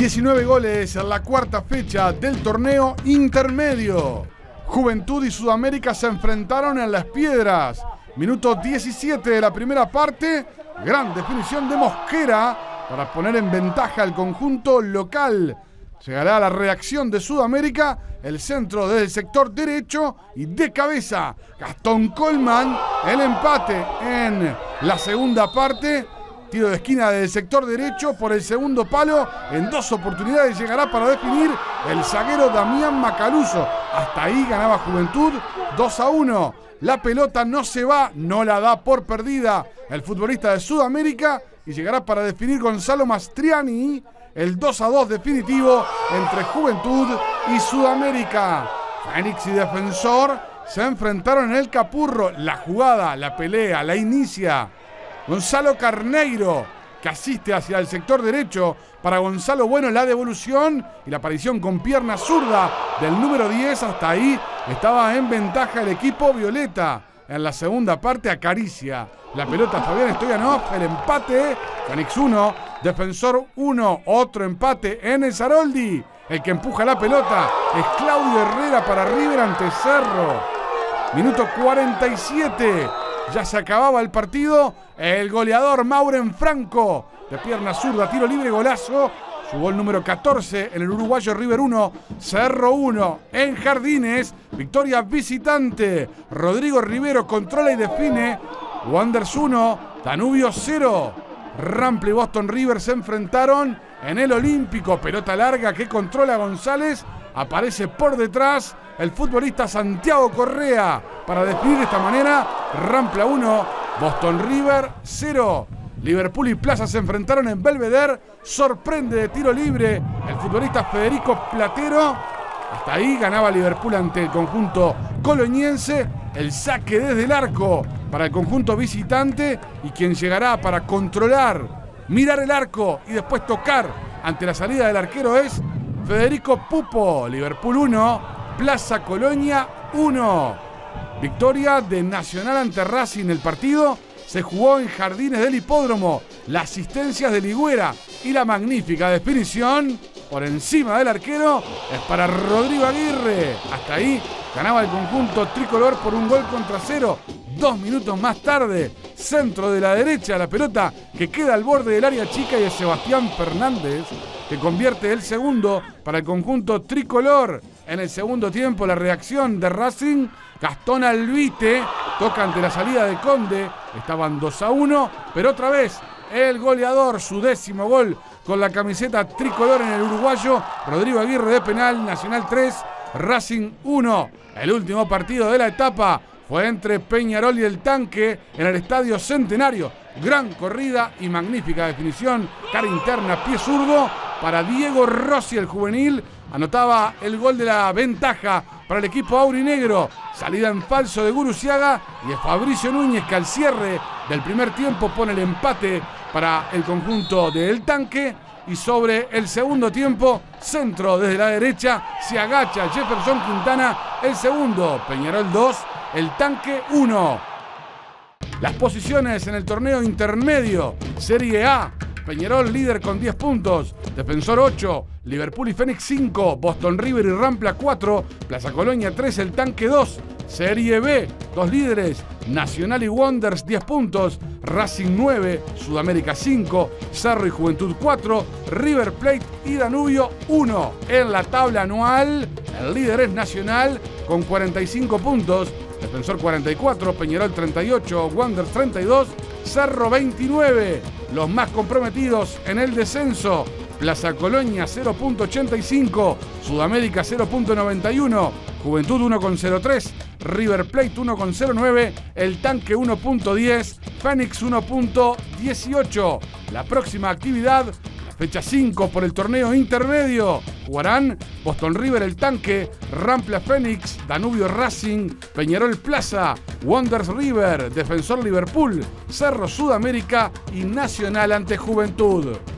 19 goles en la cuarta fecha del torneo intermedio. Juventud y Sudamérica se enfrentaron en Las Piedras. Minuto 17 de la primera parte. Gran definición de Mosquera para poner en ventaja al conjunto local. Llegará la reacción de Sudamérica, el centro desde el sector derecho y de cabeza Gastón Colman, el empate en la segunda parte. Tiro de esquina del sector derecho por el segundo palo. En dos oportunidades llegará para definir el zaguero Damián Macaluso. Hasta ahí ganaba Juventud 2-1. La pelota no se va, no la da por perdida el futbolista de Sudamérica y llegará para definir Gonzalo Mastriani. El 2-2 definitivo entre Juventud y Sudamérica. Fénix y Defensor se enfrentaron en el Capurro. La jugada, la pelea, la inicia Gonzalo Carneiro, que asiste hacia el sector derecho. Para Gonzalo Bueno la devolución y la aparición con pierna zurda del número 10. Hasta ahí estaba en ventaja el equipo violeta. En la segunda parte acaricia la pelota Fabián Stoyanov. El empate, Fénix 1, Defensor 1. Otro empate en el Zaroldi. El que empuja la pelota es Claudio Herrera para River ante Cerro. Minuto 47. Ya se acababa el partido. El goleador Mauren Franco, de pierna zurda, tiro libre, golazo. Su gol número 14 en el uruguayo. River 1, Cerro 1. En Jardines, victoria visitante. Rodrigo Rivero controla y define. Wanderers 1, Danubio 0. Rampla y Boston River se enfrentaron en el Olímpico. Pelota larga que controla González. Aparece por detrás el futbolista Santiago Correa para definir de esta manera. Rampla 1, Boston River 0. Liverpool y Plaza se enfrentaron en Belvedere. Sorprende de tiro libre el futbolista Federico Platero. Hasta ahí ganaba Liverpool ante el conjunto coloñense. El saque desde el arco para el conjunto visitante. Y quien llegará para controlar, mirar el arco y después tocar ante la salida del arquero es Federico Pupo. Liverpool 1, Plaza Colonia 1. Victoria de Nacional ante Racing. El partido se jugó en Jardines del Hipódromo. Las asistencias de Ligüera y la magnífica definición por encima del arquero es para Rodrigo Aguirre. Hasta ahí ganaba el conjunto tricolor por 1-0. 2 minutos más tarde, centro de la derecha, la pelota que queda al borde del área chica y es Sebastián Fernández que convierte el segundo para el conjunto tricolor. En el segundo tiempo, la reacción de Racing. Gastón Alvite toca ante la salida de Conde. Estaban 2-1, pero otra vez el goleador, su 10º gol con la camiseta tricolor en el uruguayo. Rodrigo Aguirre de penal. Nacional 3, Racing 1. El último partido de la etapa fue entre Peñarol y el Tanque en el Estadio Centenario. Gran corrida y magnífica definición. Cara interna, pie zurdo para Diego Rossi, el juvenil. Anotaba el gol de la ventaja para el equipo aurinegro. Salida en falso de Guruciaga y es Fabricio Núñez que al cierre del primer tiempo pone el empate para el conjunto del Tanque. Y sobre el segundo tiempo, centro desde la derecha, se agacha Jefferson Quintana. El segundo, Peñarol 2, el Tanque 1. Las posiciones en el torneo intermedio, Serie A. Peñarol líder con 10 puntos, Defensor 8, Liverpool y Fénix 5, Boston River y Rampla 4, Plaza Colonia 3, el Tanque 2. Serie B, 2 líderes, Nacional y Wanderers 10 puntos, Racing 9, Sudamérica 5, Cerro y Juventud 4, River Plate y Danubio 1. En la tabla anual, el líder es Nacional con 45 puntos, Defensor 44, Peñarol 38, Wanderers 32, Cerro 29. Los más comprometidos en el descenso, Plaza Colonia 0.85, Sudamérica 0.91, Juventud 1.03, River Plate 1.09, el Tanque 1.10, Fénix 1.18. La próxima actividad, la fecha 5 por el torneo intermedio, jugarán Boston River, el Tanque, Rampla Fénix, Danubio Racing, Peñarol Plaza, Wanderers River, Defensor Liverpool, Cerro Sudamérica y Nacional ante Juventud.